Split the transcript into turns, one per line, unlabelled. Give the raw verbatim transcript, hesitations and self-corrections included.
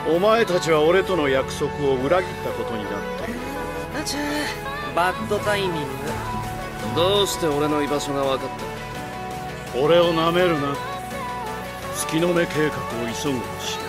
お前たちは俺との約束を裏切ったことになっている。
あちゃー、バッドタイミング。
どうして俺の居場所が分かった？
俺をなめるな。月の目計画を急ぐし。